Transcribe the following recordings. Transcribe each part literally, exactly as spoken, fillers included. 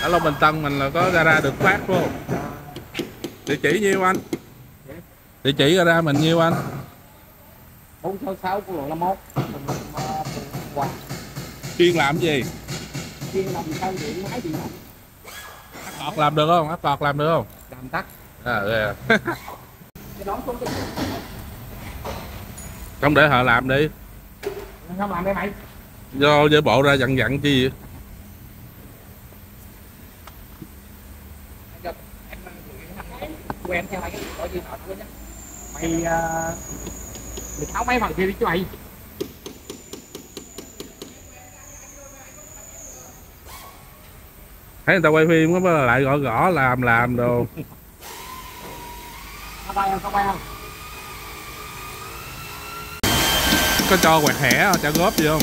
ở Long Bình Tân mình là có gara được phát phải không? Địa chỉ nhiêu anh? Địa chỉ gara mình nhiêu anh? bốn sáu sáu của lộ năm mốt. Chuyên làm gì? Chuyên làm sao điện máy điện lạnh. Cọt làm được không? Áp cọt làm được không? Làm tắt. À, ừ. Cái đón xuống cái Không để họ làm đi. không làm đây mày. Do với bộ ra dặn dặn chi vậy? Quen theo mày cái có gì thật luôn á. Mày uh, mày tháo mấy phần kia đi chứ mày. Thấy người ta quay phim có lại gõ gõ làm làm đồ. Có bay không? Có bay không? Có cho quẹt thẻ cho góp gì không?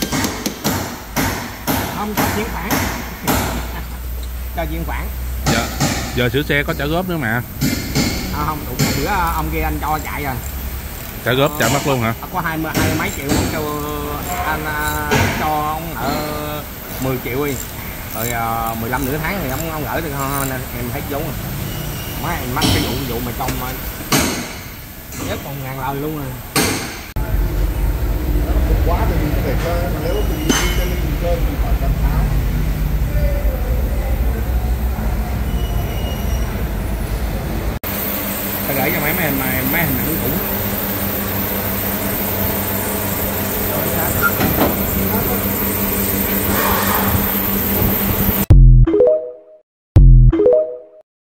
Không, cho chuyển khoản. Cho chuyển khoản. Giờ giờ sửa xe có trả góp nữa mà. À, không, đủ bữa ông kia anh cho chạy rồi. Trả góp trả mất luôn hả? Có hai mươi hai mấy triệu ông cho anh cho ông ở mười triệu đi. Rồi uh, mười lăm nửa tháng thì ông ông gửi thì thôi em hết vốn rồi. Má em mắc cái vụ vụ mà trong mà nhớ còn ngàn lời luôn rồi. Quá thì mình có thể cho nếu mình đi trên mình chơi mình phải cẩn thận. Tao gửi cho mấy mấy mấy mấy hình ảnh cũng rồi